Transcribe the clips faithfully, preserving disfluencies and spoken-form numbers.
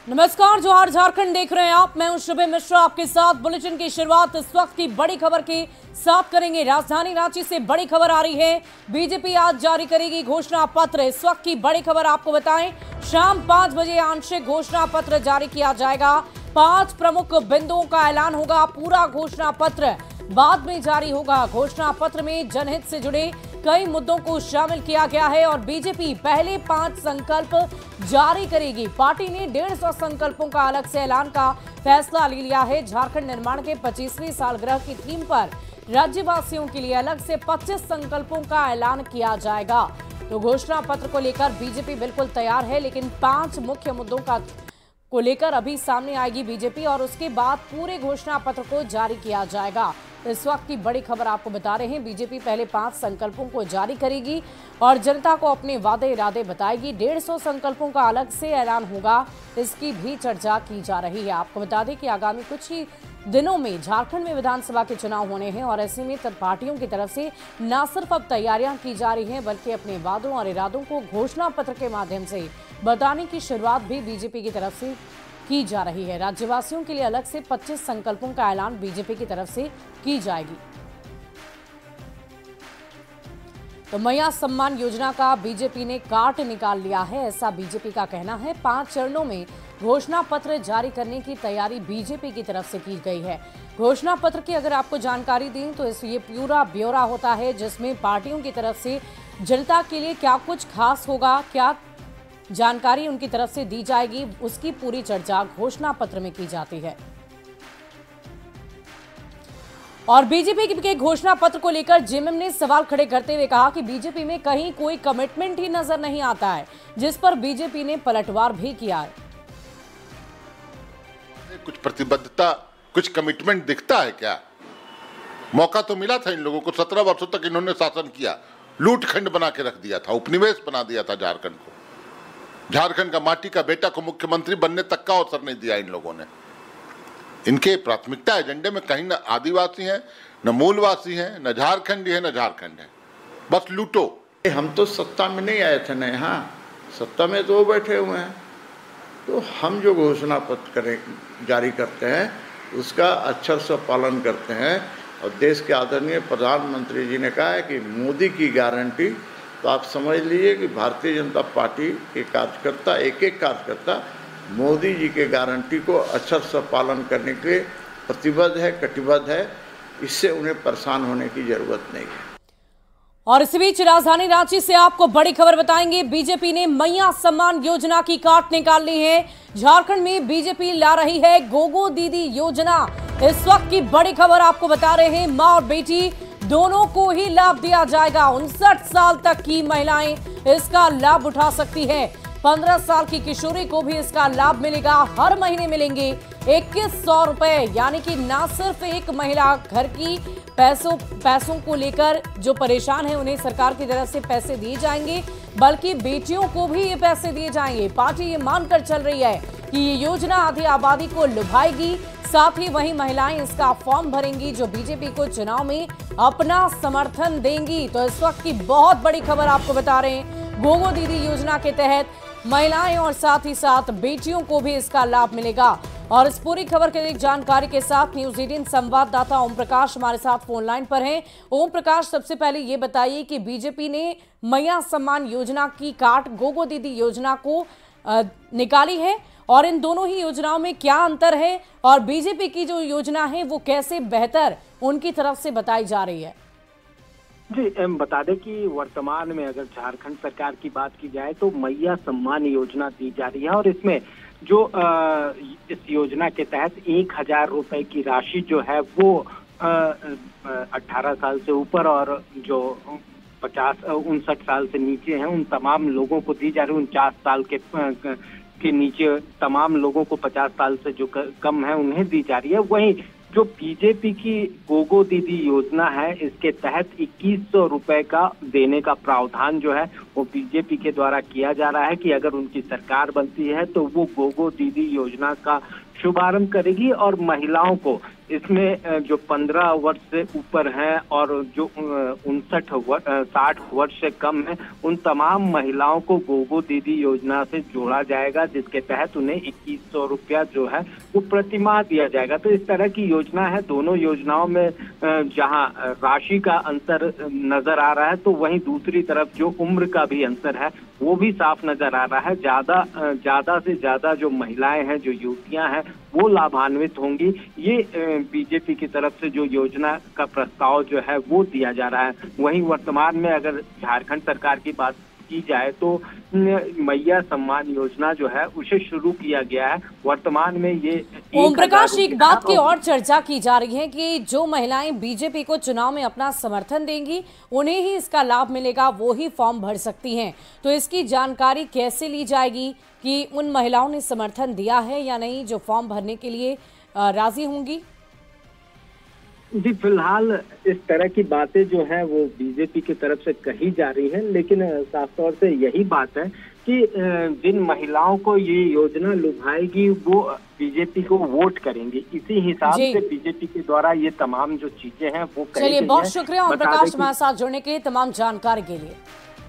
नमस्कार, जोहार झारखंड देख रहे हैं आप। मैं हूं शुभे मिश्रा, आपके साथ बुलेटिन की शुरुआत इस वक्त की बड़ी खबर के साथ करेंगे। राजधानी रांची से बड़ी खबर आ रही है। बीजेपी आज जारी करेगी घोषणा पत्र। इस वक्त की बड़ी खबर आपको बताएं, शाम पांच बजे आंशिक घोषणा पत्र जारी किया जाएगा। पांच प्रमुख बिंदुओं का ऐलान होगा। पूरा घोषणा पत्र बाद में जारी होगा। घोषणा पत्र में जनहित से जुड़े कई मुद्दों को शामिल किया गया है और बीजेपी पहले पांच संकल्प जारी करेगी। पार्टी ने डेढ़ सौ संकल्पों का अलग से ऐलान का फैसला ले लिया है। झारखंड निर्माण के पच्चीसवीं सालगिरह की थीम पर राज्यवासियों के लिए अलग से पच्चीस संकल्पों का ऐलान किया जाएगा। तो घोषणा पत्र को लेकर बीजेपी बिल्कुल तैयार है, लेकिन पांच मुख्य मुद्दों का को लेकर अभी सामने आएगी बीजेपी और उसके बाद पूरे घोषणा पत्र को जारी किया जाएगा। इस वक्त की बड़ी खबर आपको बता रहे हैं, बीजेपी पहले पांच संकल्पों को जारी करेगी और जनता को अपने वादे इरादे बताएगी। डेढ़ सौ संकल्पों का अलग से ऐलान होगा, इसकी भी चर्चा की जा रही है। आपको बता दें कि आगामी कुछ ही दिनों में झारखंड में विधानसभा के चुनाव होने हैं और ऐसे में पार्टियों की तरफ से न सिर्फ अब तैयारियां की जा रही हैं, बल्कि अपने वादों और इरादों को घोषणा पत्र के माध्यम से बताने की शुरुआत भी बीजेपी की तरफ से की जा रही है। राज्यवासियों के लिए अलग से पच्चीस संकल्पों का ऐलान बीजेपी की तरफ से की जाएगी। तो मैया सम्मान योजना का बीजेपी ने काट निकाल लिया है, ऐसा बीजेपी का कहना है। पांच चरणों में घोषणा पत्र जारी करने की तैयारी बीजेपी की तरफ से की गई है। घोषणा पत्र की अगर आपको जानकारी दें तो इस ये पूरा ब्यौरा होता है, जिसमें पार्टियों की तरफ से जनता के लिए क्या कुछ खास होगा, क्या जानकारी उनकी तरफ से दी जाएगी, उसकी पूरी चर्चा घोषणा पत्र में की जाती है। और बीजेपी के घोषणा पत्र को लेकर जेएमएम ने सवाल खड़े करते हुए कहा कि बीजेपी में कहीं कोई कमिटमेंट ही नजर नहीं आता है, जिस पर बीजेपी ने पलटवार भी किया है। कुछ प्रतिबद्धता, कुछ कमिटमेंट दिखता है क्या? मौका तो मिला था इन लोगों को, सत्रह वर्षों तक इन्होंने शासन किया, लूटखंड बना के रख दिया था, उपनिवेश बना दिया था झारखंड को। झारखंड का माटी का बेटा को मुख्यमंत्री बनने तक का अवसर नहीं दिया इन लोगों ने। इनके प्राथमिकता एजेंडे में कहीं न आदिवासी हैं, न मूलवासी हैं, न झारखंडी है, न झारखंड है, बस लूटो। हम तो सत्ता में नहीं आए थे ना, यहाँ सत्ता में तो वो बैठे हुए हैं। तो हम जो घोषणा पत्र करें जारी करते हैं उसका अक्षर से पालन करते हैं। और देश के आदरणीय प्रधानमंत्री जी ने कहा है कि मोदी की गारंटी, तो आप समझ लीजिए कि भारतीय जनता पार्टी के कार्यकर्ता, एक एक कार्यकर्ता मोदी जी के गारंटी को अक्षर से पालन करने के लिए प्रतिबद्ध है, कटिबद्ध है। इससे उन्हें परेशान होने की जरूरत नहीं है। और इसी बीच राजधानी रांची से आपको बड़ी खबर बताएंगे। बीजेपी ने मैया सम्मान योजना की काट निकाल ली है। झारखंड में बीजेपी ला रही है गोगो दीदी योजना। इस वक्त की बड़ी खबर आपको बता रहे हैं, मां और बेटी दोनों को ही लाभ दिया जाएगा। उनसठ साल तक की महिलाएं इसका लाभ उठा सकती है। पंद्रह साल की किशोरी को भी इसका लाभ मिलेगा। हर महीने मिलेंगे इक्कीस सौ रुपए, यानी कि न सिर्फ एक महिला घर की पैसों पैसों को लेकर जो परेशान है उन्हें सरकार की तरफ से पैसे दिए जाएंगे, बल्कि बेटियों को भी ये पैसे दिए जाएंगे। पार्टी ये मानकर चल रही है कि ये योजना आधी आबादी को लुभाएगी। साथ ही वही महिलाएं इसका फॉर्म भरेंगी जो बीजेपी को चुनाव में अपना समर्थन देंगी। तो इस वक्त की बहुत बड़ी खबर आपको बता रहे हैं, गोगो दीदी योजना के तहत महिलाएं और साथ ही साथ बेटियों को भी इसका लाभ मिलेगा। और इस पूरी खबर के लिए जानकारी के साथ न्यूज एटीन संवाददाता ओम प्रकाश हमारे साथ फोन लाइन पर हैं। ओम प्रकाश, सबसे पहले ये बताइए कि बीजेपी ने मैया सम्मान योजना की काट गोगो दीदी योजना को आ, निकाली है और इन दोनों ही योजनाओं में क्या अंतर है और बीजेपी की जो योजना है वो कैसे बेहतर उनकी तरफ से बताई जा रही है? जी, बता दें कि वर्तमान में अगर झारखंड सरकार की बात की जाए तो मैया सम्मान योजना दी जा रही है और इसमें जो आ, इस योजना के तहत एक हजार रुपए की राशि जो है वो अठारह साल से ऊपर और जो पचास उनसठ साल से नीचे हैं उन तमाम लोगों को दी जा रही है। उनचास साल के के नीचे तमाम लोगों को, पचास साल से जो कम है उन्हें दी जा रही है। वहीं जो बीजेपी की गोगो दीदी योजना है इसके तहत इक्कीस सौ रुपए का देने का प्रावधान जो है वो बीजेपी के द्वारा किया जा रहा है कि अगर उनकी सरकार बनती है तो वो गोगो दीदी योजना का शुभारंभ करेगी और महिलाओं को इसमें जो पंद्रह वर्ष से ऊपर हैं और जो उनसठ साठ वर्ष से कम है, उन तमाम महिलाओं को गोगो दीदी योजना से जोड़ा जाएगा, जिसके तहत उन्हें इक्कीस सौ रुपया जो है वो प्रतिमाह दिया जाएगा। तो इस तरह की योजना है। दोनों योजनाओं में जहां राशि का अंतर नजर आ रहा है, तो वहीं दूसरी तरफ जो उम्र का भी अंतर है वो भी साफ नजर आ रहा है। ज्यादा ज्यादा से ज्यादा जो महिलाएं हैं, जो युवतियां हैं, वो लाभान्वित होंगी। ये बीजेपी की तरफ से जो योजना का प्रस्ताव जो है वो दिया जा रहा है। वहीं वर्तमान में अगर झारखंड सरकार की बात की जाए तो मैया सम्मान योजना जो है उसे शुरू किया गया है। वर्तमान में ये ओम प्रकाश, एक बात की और चर्चा की जा रही है कि जो महिलाएं बीजेपी को चुनाव में अपना समर्थन देंगी उन्हें ही इसका लाभ मिलेगा, वो ही फॉर्म भर सकती हैं। तो इसकी जानकारी कैसे ली जाएगी कि उन महिलाओं ने समर्थन दिया है या नहीं जो फॉर्म भरने के लिए राजी होंगी? जी, फिलहाल इस तरह की बातें जो है वो बीजेपी की तरफ से कही जा रही है, लेकिन साफ तौर से यही बात है कि जिन महिलाओं को ये योजना लुभाएगी वो बीजेपी को वोट करेंगे। इसी हिसाब से बीजेपी के द्वारा ये तमाम जो चीजें हैं वो कही गई हैं। चलिए, बहुत शुक्रिया ओम प्रकाश हमारे साथ जुड़ने के लिए, तमाम जानकारी के लिए।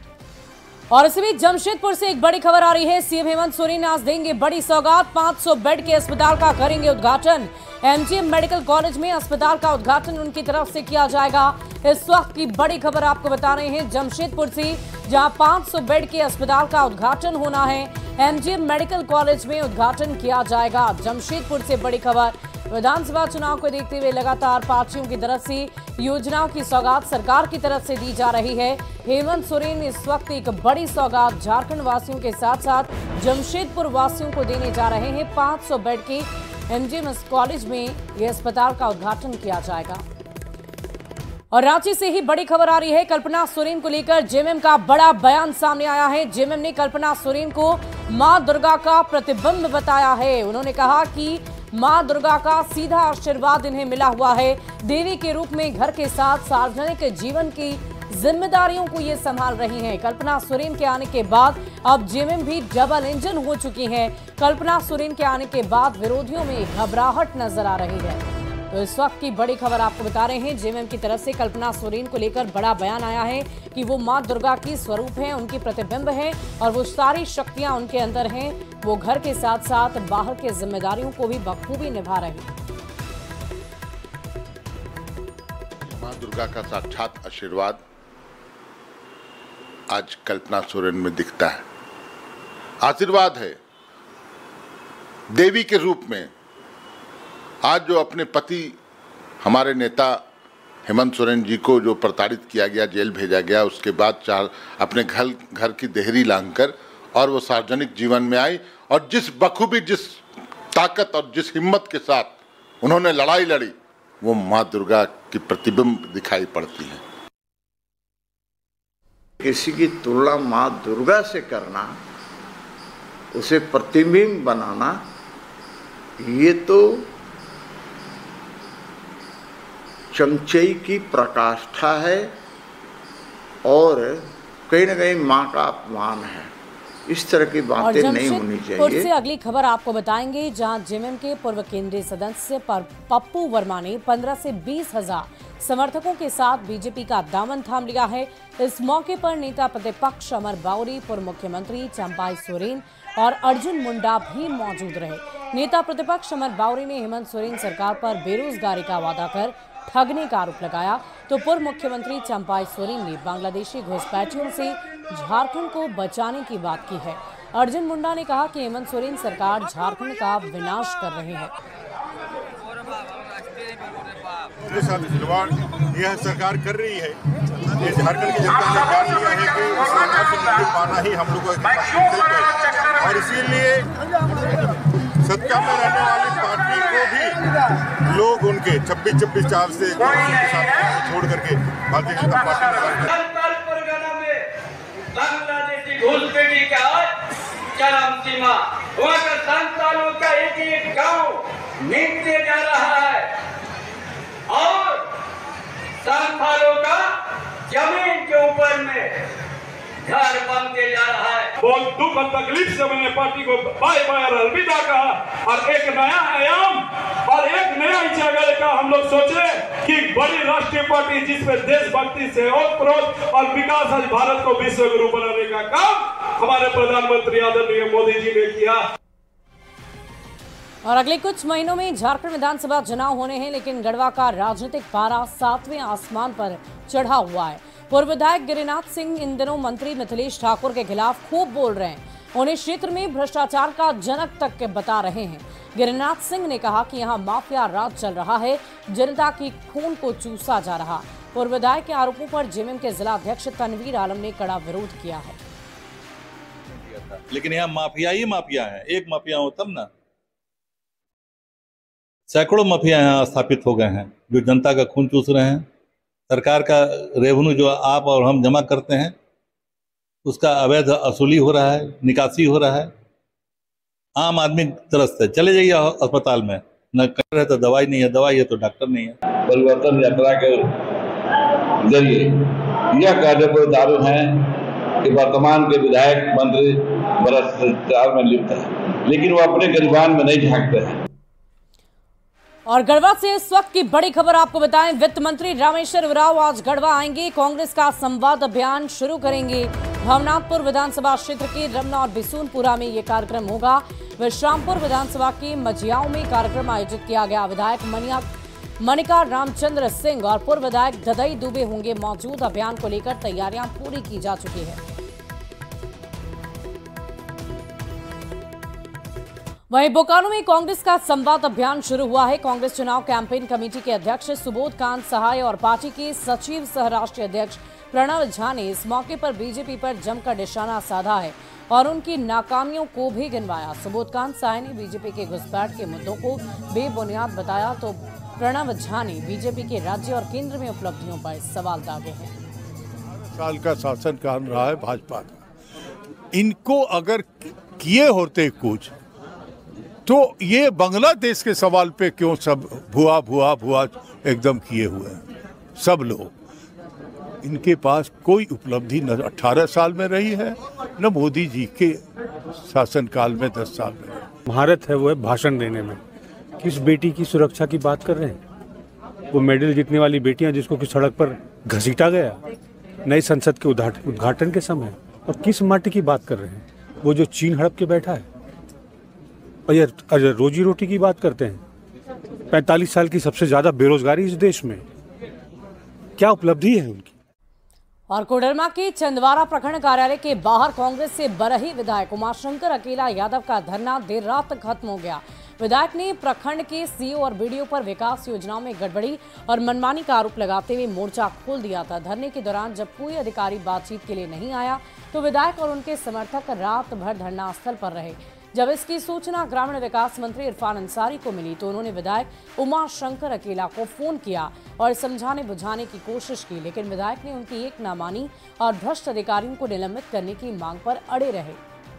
और इसी बीच जमशेदपुर से एक बड़ी खबर आ रही है। सीएम हेमंत सोरेन आज देंगे बड़ी सौगात, पाँच सौ बेड के अस्पताल का करेंगे उद्घाटन। एमजीएम मेडिकल कॉलेज में अस्पताल का उद्घाटन उनकी तरफ से किया जाएगा। इस वक्त की बड़ी खबर आपको बता रहे हैं जमशेदपुर से, जहां पाँच सौ बेड के अस्पताल का उद्घाटन होना है। एमजीएम मेडिकल कॉलेज में उद्घाटन किया जाएगा। जमशेदपुर से बड़ी खबर। विधानसभा चुनाव को देखते हुए लगातार पार्टियों की तरफ से योजनाओं की सौगात सरकार की तरफ से दी जा रही है। हेमंत सोरेन इस वक्त एक बड़ी सौगात झारखंड वासियों के साथ साथ जमशेदपुर वासियों को देने जा रहे हैं। पाँच सौ बेड के एमजीएम कॉलेज में ये अस्पताल का उद्घाटन किया जाएगा। और रांची से ही बड़ी खबर आ रही है। कल्पना सोरेन को लेकर जेएमएम का बड़ा बयान सामने आया है। जेएमएम ने कल्पना सोरेन को मां दुर्गा का प्रतिबिंब बताया है। उन्होंने कहा कि मां दुर्गा का सीधा आशीर्वाद इन्हें मिला हुआ है। देवी के रूप में घर के साथ सार्वजनिक जीवन की जिम्मेदारियों को ये संभाल रही हैं। कल्पना सोरेन के आने के बाद अब जेएमएम भी डबल इंजन हो चुकी है। कल्पना सोरेन के आने के बाद विरोधियों में घबराहट नजर आ रही है। तो इस वक्त की बड़ी खबर आपको बता रहे हैं। जेएमएम की तरफ से कल्पना सोरेन को लेकर बड़ा बयान आया है कि वो मां दुर्गा की स्वरूप है, उनकी प्रतिबिंब है और वो सारी शक्तियां उनके अंदर हैं। वो घर के साथ साथ बाहर के जिम्मेदारियों को भी बखूबी निभा रही है। मां दुर्गा का साक्षात आशीर्वाद आज कल्पना सोरेन में दिखता है। आशीर्वाद है देवी के रूप में। आज जो अपने पति हमारे नेता हेमंत सोरेन जी को जो प्रताड़ित किया गया, जेल भेजा गया, उसके बाद चार अपने घर घर की देहरी लांघकर और वो सार्वजनिक जीवन में आई और जिस बखूबी, जिस ताकत और जिस हिम्मत के साथ उन्होंने लड़ाई लड़ी, वो मां दुर्गा की प्रतिबिंब दिखाई पड़ती है। किसी की तुलना मां दुर्गा से करना, उसे प्रतिबिंब बनाना, ये तो चमचई की प्रकाष्ठा है और कहीं ना कहीं मां का अपमान है। इस तरह की बातें नहीं होनी चाहिए। से अगली खबर आपको बताएंगे, जहां जेएमएम के पूर्व केंद्रीय सदस्य पर पप्पू वर्मा ने पंद्रह से बीस हजार समर्थकों के साथ बीजेपी का दामन थाम लिया है। इस मौके पर नेता प्रतिपक्ष अमर बाउरी, पूर्व मुख्यमंत्री चंपाई सोरेन और अर्जुन मुंडा भी मौजूद रहे। नेता प्रतिपक्ष अमर बाउरी ने हेमंत सोरेन सरकार पर बेरोजगारी का वादा कर ठगने का आरोप लगाया, तो पूर्व मुख्यमंत्री चंपाई सोरेन ने बांग्लादेशी घुसपैठियों से झारखंड को बचाने की बात की है। अर्जुन मुंडा ने कहा कि हेमंत सोरेन सरकार झारखंड का विनाश कर रहे हैं। यह सरकार कर रही है, ये झारखंड की जनता ने मान लिया है कि इस सरकार से मुक्ति पाना ही हम लोगों का, और इसीलिए सत्ता में रहने वाली पार्टी को भी लोग उनके छब्बीस छब्बीस साल से छोड़ करके भारतीय जनता पार्टी में बांग्लादेशी घुसपैठी का चरम सीमा, वहाँ का संतानों का एक एक गांव मिटते जा रहा है और संतानों का जमीन के ऊपर में घर बनते जा रहा है। बहुत दुख और तकलीफ से मैंने पार्टी को बाय बाय अलविदा कहा और एक नया आयाम और एक नया जगह का हम लोग सोचे कि बड़ी राष्ट्रीय पार्टी जिसमें देशभक्ति से ओतप्रोत और विकास आज भारत को विश्व गुरु बनाने का काम हमारे प्रधानमंत्री आदरणीय मोदी जी ने किया। और अगले कुछ महीनों में झारखंड विधानसभा चुनाव होने हैं, लेकिन गढ़वा का राजनीतिक पारा सातवें आसमान पर चढ़ा हुआ है। पूर्व विधायक गिरिनाथ सिंह इन दिनों मंत्री मिथिलेश ठाकुर के खिलाफ खूब बोल रहे हैं, उन्हें क्षेत्र में भ्रष्टाचार का जनक तक के बता रहे हैं। गिरिनाथ सिंह ने कहा कि यहां माफिया राज चल रहा है, जनता की खून को चूसा जा रहा। पूर्व विधायक के आरोपों पर जेएमएम के जिला अध्यक्ष तनवीर आलम ने कड़ा विरोध किया है। लेकिन यहाँ माफिया ही माफिया है, एक माफिया हो तब ना। सैकड़ों माफिया यहाँ स्थापित हो गए हैं जो जनता का खून चूस रहे हैं। सरकार का रेवेन्यू जो आप और हम जमा करते हैं उसका अवैध असूली हो रहा है, निकासी हो रहा है। आम आदमी तरस है, चले जाइए अस्पताल में, न कर है तो दवाई नहीं है, दवाई है तो डॉक्टर नहीं है। परिवर्तन यात्रा के जरिए यह कहने पर दारू हैं कि वर्तमान के विधायक मंत्री भ्रष्टाचार में लिप्त है, लेकिन वो अपने गिरबान में नहीं झांकते हैं। और गढ़वा से इस वक्त की बड़ी खबर आपको बताएं, वित्त मंत्री रामेश्वर उरांव आज गढ़वा आएंगे, कांग्रेस का संवाद अभियान शुरू करेंगे। भवनाथपुर विधानसभा क्षेत्र के रमना और बिसूनपुरा में ये कार्यक्रम होगा। विश्रामपुर विधानसभा के मझियाओं में कार्यक्रम आयोजित किया गया। विधायक मनिया मणिका रामचंद्र सिंह और पूर्व विधायक ददई दुबे होंगे मौजूद। अभियान को लेकर तैयारियां पूरी की जा चुकी है। वहीं बोकारो में कांग्रेस का संवाद अभियान शुरू हुआ है। कांग्रेस चुनाव कैंपेन कमेटी के अध्यक्ष सुबोध कांत सहाय और पार्टी के सचिव सह राष्ट्रीय अध्यक्ष प्रणव झा ने इस मौके पर बीजेपी पर जमकर निशाना साधा है और उनकी नाकामियों को भी गिनवाया। सुबोध कांत सहाय ने बीजेपी के घुसपैठ के मुद्दों को बेबुनियाद बताया तो प्रणव झा ने बीजेपी के राज्य और केंद्र में उपलब्धियों पर सवाल दागे हैं। साल का शासन काल रहा है भाजपा का, इनको अगर किए होते कुछ तो ये बांग्लादेश के सवाल पे क्यों सब भुआ भुआ भुआ एकदम किए हुए हैं सब लोग। इनके पास कोई उपलब्धि न अठारह साल में रही है न मोदी जी के शासनकाल में दस साल में। महारत है वो है भाषण देने में। किस बेटी की सुरक्षा की बात कर रहे हैं? वो मेडल जीतने वाली बेटियां जिसको कि सड़क पर घसीटा गया नई संसद के उद्घाटन के समय, और किस माटी की बात कर रहे हैं? वो जो चीन हड़प के बैठा है। और ये रोजी रोटी की बात करते हैं। पैंतालीस साल की सबसे ज्यादा बेरोजगारी इस देश में, क्या उपलब्धि है उनकी? और कोडरमा के चंदवारा प्रखंड कार्यालय के बाहर कांग्रेस से बरही विधायक उमाशंकर अकेला यादव का धरना देर रात तक खत्म हो गया। विधायक ने प्रखंड के सीओ और बीडीओ पर विकास योजनाओं में गड़बड़ी और मनमानी का आरोप लगाते हुए मोर्चा खोल दिया था। धरने के दौरान जब कोई अधिकारी बातचीत के लिए नहीं आया तो विधायक और उनके समर्थक रात भर धरना स्थल पर रहे। जब इसकी सूचना ग्रामीण विकास मंत्री इरफान अंसारी को मिली तो उन्होंने विधायक उमाशंकर अकेला को फोन किया और समझाने बुझाने की कोशिश की, लेकिन विधायक ने उनकी एक ना मानी और भ्रष्ट अधिकारियों को निलंबित करने की मांग पर अड़े रहे।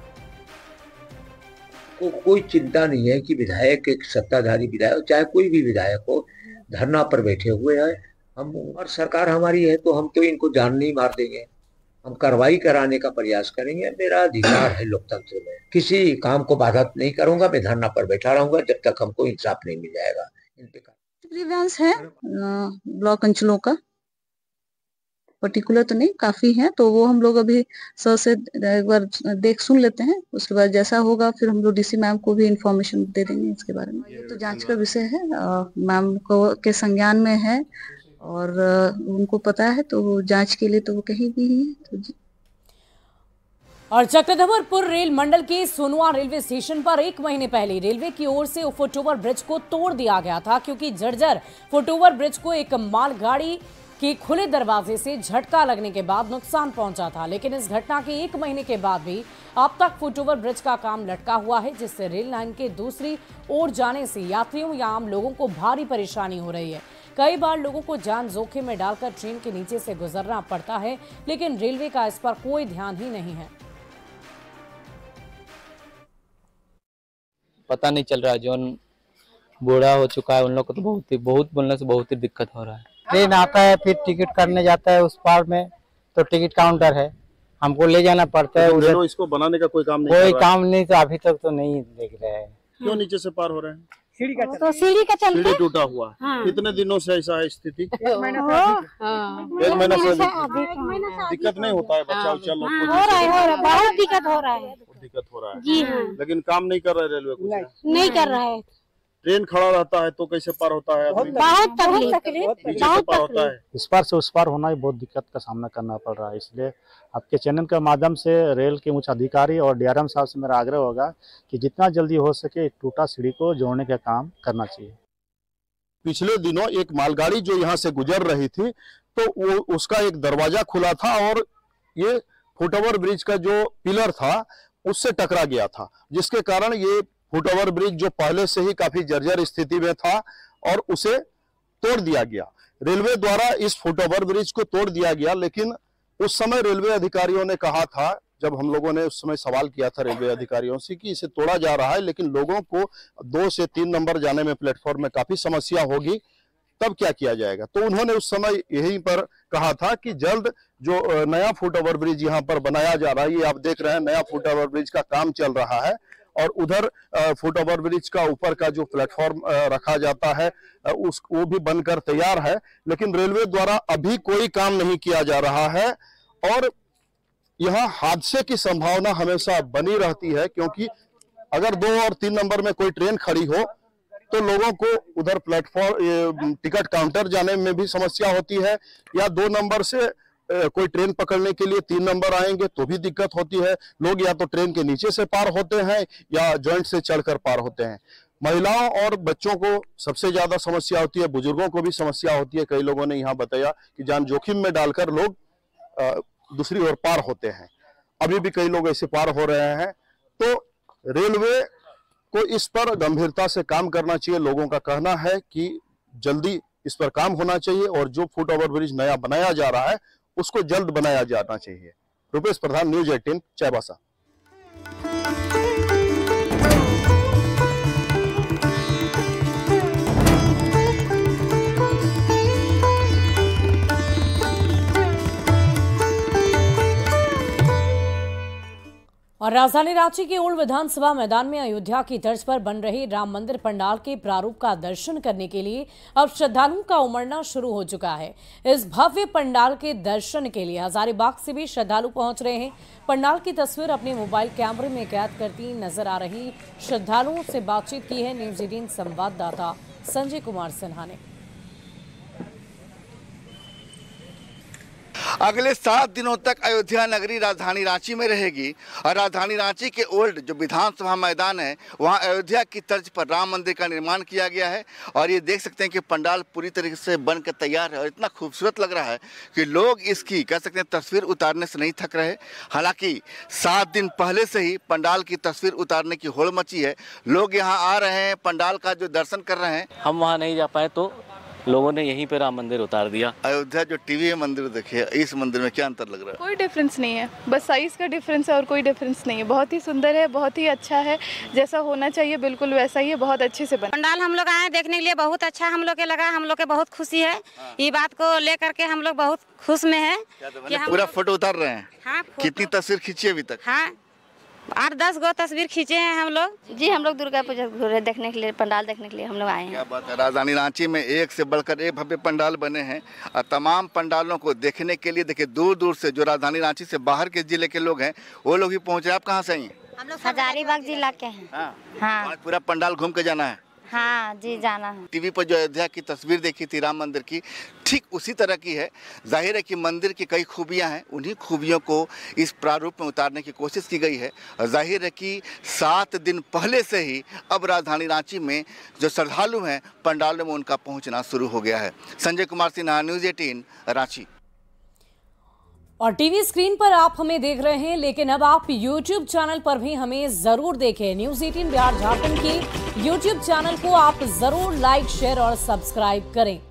को कोई चिंता नहीं है कि विधायक एक सत्ताधारी विधायक चाहे कोई भी विधायक हो धरना पर बैठे हुए हैं। हम और सरकार हमारी है तो हम तो इनको जान नहीं मार देंगे, हम कार्रवाई कराने का प्रयास करेंगे। मेरा अधिकार है लोकतंत्र में, किसी काम को बाधित नहीं करूंगा। मैं धरना पर बैठा रहूंगा जब तक हमको इंसाफ नहीं मिल जाएगा। इन पे ग्रीवेंस है ब्लॉक अंचलों का, पर्टिकुलर तो नहीं, काफी है, तो वो हम लोग अभी सर से एक बार देख सुन लेते हैं। उसके बाद जैसा होगा फिर हम लोग डीसी मैम को भी इंफॉर्मेशन दे देंगे इसके बारे में। ये तो जांच का विषय है, मैम को के संज्ञान में है और उनको पता है तो वो जांच के लिए तो वो कहीं भी है तो। और चक्रधरपुर रेल मंडल के सोनुआ रेलवे स्टेशन पर एक महीने पहले रेलवे की ओर से फुटओवर ब्रिज को तोड़ दिया गया था, क्योंकि जर्जर फुटओवर ब्रिज को एक मालगाड़ी के खुले दरवाजे से झटका लगने के बाद नुकसान पहुंचा था। लेकिन इस घटना के एक महीने के बाद भी अब तक फुटओवर ब्रिज का काम लटका हुआ है, जिससे रेल लाइन के दूसरी ओर जाने से यात्रियों या आम लोगों को भारी परेशानी हो रही है। कई बार लोगों को जान जोखिम में डालकर ट्रेन के नीचे से गुजरना पड़ता है, लेकिन रेलवे का इस पर कोई ध्यान ही नहीं है। पता नहीं चल रहा है, जो बूढ़ा हो चुका है उन लोग को तो बहुत ही बहुत बोलने से बहुत ही दिक्कत हो रहा है। ट्रेन आता है फिर टिकट करने जाता है उस पार में तो टिकट काउंटर है, हमको ले जाना पड़ता है उधर। इसको बनाने का कोई काम नहीं कोई काम नहीं, तो अभी तक तो नहीं देख रहे हैं। क्यों नीचे से पार हो रहे हैं? सीढ़ी का तो सीढ़ी का चलते सीढ़ी टूटा हुआ है। हाँ। कितने दिनों से ऐसा है स्थिति? एक महीना से एक महीना से दिक्कत नहीं होता है बच्चा उच्चा लोग को? हो रहा है हो रहा है बहुत दिक्कत हो रहा है दिक्कत हो रहा है जी हाँ। लेकिन काम नहीं कर रहा है रेलवे कुछ नहीं कर रहा है। ट्रेन खड़ा रहता है तो कैसे पार होता है? बहुत तकलीफ बहुत पार होता है। इस पार से उस पार होना ही बहुत दिक्कत का सामना करना पड़ रहा है। इसलिए आपके चैनल के माध्यम से रेल के उच्च अधिकारी और डीआरएम साहब से मेरा आग्रह होगा कि जितना जल्दी हो सके टूटा सीढ़ी को जोड़ने का काम करना चाहिए। पिछले दिनों एक मालगाड़ी जो यहाँ से गुजर रही थी तो वो उसका एक दरवाजा खुला था और ये फुटओवर ब्रिज का जो पिलर था उससे टकरा गया था, जिसके कारण ये फुटओवर ब्रिज जो पहले से ही काफी जर्जर स्थिति में था और उसे तोड़ दिया गया। रेलवे द्वारा इस फुटओवर ब्रिज को तोड़ दिया गया, लेकिन उस समय रेलवे अधिकारियों ने कहा था, जब हम लोगों ने उस समय सवाल किया था रेलवे अधिकारियों से कि इसे तोड़ा जा रहा है लेकिन लोगों को दो से तीन नंबर जाने में प्लेटफॉर्म में काफी समस्या होगी, तब क्या किया जाएगा। तो उन्होंने उस समय यहीं पर कहा था कि जल्द जो नया फुटओवर ब्रिज यहाँ पर बनाया जा रहा है, ये आप देख रहे हैं नया फुटओवर ब्रिज का काम चल रहा है और उधर फुटओवर ब्रिज का ऊपर का जो प्लेटफॉर्म रखा जाता है उस वो भी बनकर तैयार है, लेकिन रेलवे द्वारा अभी कोई काम नहीं किया जा रहा है और यहाँ हादसे की संभावना हमेशा बनी रहती है, क्योंकि अगर दो और तीन नंबर में कोई ट्रेन खड़ी हो तो लोगों को उधर प्लेटफॉर्म टिकट काउंटर जाने में भी समस्या होती है, या दो नंबर से कोई ट्रेन पकड़ने के लिए तीन नंबर आएंगे तो भी दिक्कत होती है। लोग या तो ट्रेन के नीचे से पार होते हैं या जॉइंट से चढ़कर पार होते हैं। महिलाओं और बच्चों को सबसे ज्यादा समस्या होती है, बुजुर्गों को भी समस्या होती है। कई लोगों ने यहाँ बताया कि जान जोखिम में डालकर लोग दूसरी ओर पार होते हैं। अभी भी कई लोग ऐसे पार हो रहे हैं। तो रेलवे को इस पर गंभीरता से काम करना चाहिए। लोगों का कहना है कि जल्दी इस पर काम होना चाहिए और जो फुट ओवर ब्रिज नया बनाया जा रहा है उसको जल्द बनाया जाना चाहिए। रुपेश प्रधान, न्यूज अठारह, चाईबासा। और राजधानी रांची के ओल्ड विधानसभा मैदान में अयोध्या की तर्ज पर बन रहे राम मंदिर पंडाल के प्रारूप का दर्शन करने के लिए अब श्रद्धालुओं का उमड़ना शुरू हो चुका है। इस भव्य पंडाल के दर्शन के लिए हजारीबाग से भी श्रद्धालु पहुंच रहे हैं। पंडाल की तस्वीर अपने मोबाइल कैमरे में कैद करती नजर आ रही श्रद्धालुओं से बातचीत की है न्यूज अठारह संवाददाता संजय कुमार सिन्हा ने। अगले सात दिनों तक अयोध्या नगरी राजधानी रांची में रहेगी और राजधानी रांची के ओल्ड जो विधानसभा मैदान है वहां अयोध्या की तर्ज पर राम मंदिर का निर्माण किया गया है और ये देख सकते हैं कि पंडाल पूरी तरीके से बनकर तैयार है और इतना खूबसूरत लग रहा है कि लोग इसकी कह सकते हैं तस्वीर उतारने से नहीं थक रहे। हालांकि सात दिन पहले से ही पंडाल की तस्वीर उतारने की होड़ मची है। लोग यहाँ आ रहे हैं, पंडाल का जो दर्शन कर रहे हैं। हम वहाँ नहीं जा पाए तो लोगों ने यहीं पे राम मंदिर उतार दिया। अयोध्या जो टीवी में मंदिर देखे, इस मंदिर में क्या अंतर लग रहा है? कोई डिफरेंस नहीं है, बस साइज का डिफरेंस है और कोई डिफरेंस नहीं है। बहुत ही सुंदर है, बहुत ही अच्छा है, जैसा होना चाहिए बिल्कुल वैसा ही है। बहुत अच्छे से बना पंडाल हम लोग आए देखने के लिए, बहुत अच्छा हम लोग के लगा, हम लोग के बहुत खुशी है। ये बात को लेकर के हम लोग बहुत खुश में है कि पूरा फोटो उतार रहे हैं। हाँ, कितनी तस्वीर खींची अभी तक? हाँ, आठ दस गो तस्वीर खींचे हैं हम लोग। जी, हम लोग दुर्गा पूजा देखने के लिए, पंडाल देखने के लिए हम लोग आए हैं। क्या बात है, राजधानी रांची में एक से बढ़कर एक भव्य पंडाल बने हैं और तमाम पंडालों को देखने के लिए देखिए दूर दूर से जो राजधानी रांची से बाहर के जिले के लोग हैं वो लोग भी पहुँच रहे हैं। आप कहाँ से आई हैं? हम लोग हजारीबाग जिला के हैं। हाँ, हाँ। पूरा पंडाल घूम के जाना है? हाँ जी, जाना है। टीवी पर जो अयोध्या की तस्वीर देखी थी राम मंदिर की, ठीक उसी तरह की है। जाहिर है कि मंदिर की कई खूबियां हैं, उन्हीं खूबियों को इस प्रारूप में उतारने की कोशिश की गई है। और जाहिर है कि सात दिन पहले से ही अब राजधानी रांची में जो श्रद्धालु हैं पंडालों में उनका पहुंचना शुरू हो गया है। संजय कुमार सिन्हा, न्यूज अठारह, रांची। और टीवी स्क्रीन पर आप हमें देख रहे हैं, लेकिन अब आप यूट्यूब चैनल पर भी हमें जरूर देखें। न्यूज अठारह बिहार झारखंड की यूट्यूब चैनल को आप जरूर लाइक, शेयर और सब्सक्राइब करें।